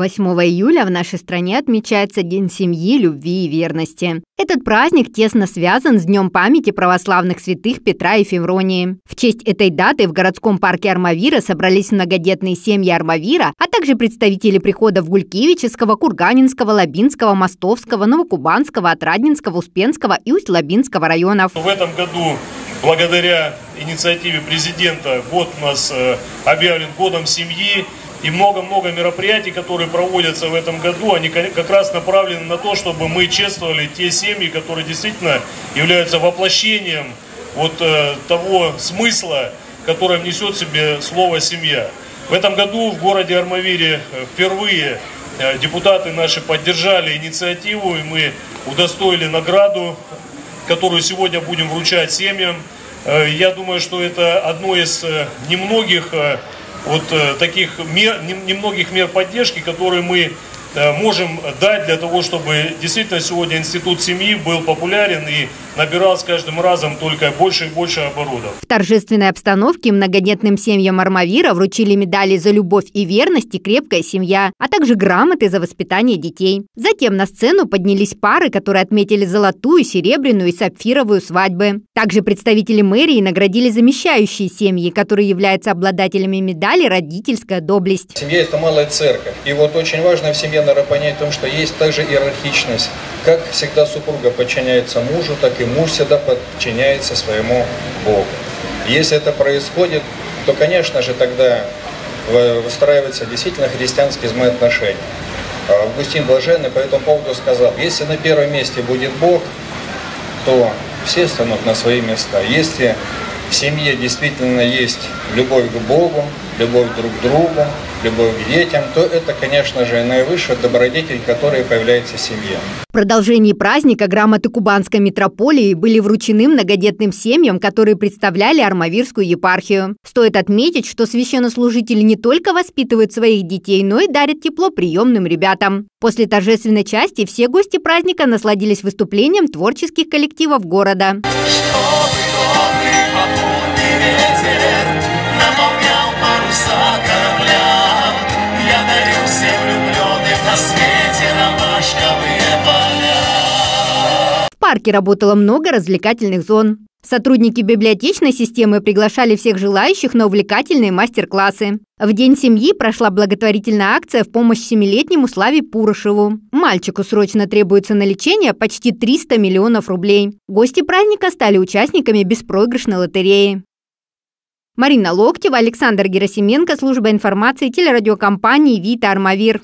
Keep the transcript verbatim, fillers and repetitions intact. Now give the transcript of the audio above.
восьмого июля в нашей стране отмечается День семьи, любви и верности. Этот праздник тесно связан с Днем памяти православных святых Петра и Февронии. В честь этой даты в городском парке Армавира собрались многодетные семьи Армавира, а также представители приходов Гулькевичского, Курганинского, Лабинского, Мостовского, Новокубанского, Отрадненского, Успенского и Усть-Лабинского районов. В этом году, благодаря инициативе президента, год у нас объявлен годом семьи. И много-много мероприятий, которые проводятся в этом году, они как раз направлены на то, чтобы мы чествовали те семьи, которые действительно являются воплощением вот э, того смысла, который несет в себе слово «семья». В этом году в городе Армавире впервые э, депутаты наши поддержали инициативу, и мы удостоили награду, которую сегодня будем вручать семьям. Э, я думаю, что это одно из э, немногих э, вот э, таких мер, немногих мер поддержки, которые мы э, можем дать для того, чтобы действительно сегодня институт семьи был популярен и набирал с каждым разом только больше и больше оборотов. В торжественной обстановке многодетным семьям Армавира вручили медали за любовь и верность и крепкая семья, а также грамоты за воспитание детей. Затем на сцену поднялись пары, которые отметили золотую, серебряную и сапфировую свадьбы. Также представители мэрии наградили замещающие семьи, которые являются обладателями медали «Родительская доблесть». Семья – это малая церковь. И вот очень важно в семье, наверное, понять о том, что есть также иерархичность. Как всегда супруга подчиняется мужу, так и муж всегда подчиняется своему Богу. Если это происходит, то, конечно же, тогда выстраиваются действительно христианские взаимоотношения. Августин Блаженный по этому поводу сказал: если на первом месте будет Бог, то все станут на свои места. Если в семье действительно есть любовь к Богу, любовь друг к другу, любовь к детям, то это, конечно же, наивысший добродетель, который появляется в семье. В продолжении праздника грамоты Кубанской митрополии были вручены многодетным семьям, которые представляли Армавирскую епархию. Стоит отметить, что священнослужители не только воспитывают своих детей, но и дарят тепло приемным ребятам. После торжественной части все гости праздника насладились выступлением творческих коллективов города. В парке работало много развлекательных зон. Сотрудники библиотечной системы приглашали всех желающих на увлекательные мастер-классы. В День семьи прошла благотворительная акция в помощь семилетнему Славе Пурышеву. Мальчику срочно требуется на лечение почти триста миллионов рублей. Гости праздника стали участниками беспроигрышной лотереи. Марина Локтева, Александр Герасименко, служба информации телерадиокомпании «Вита Армавир».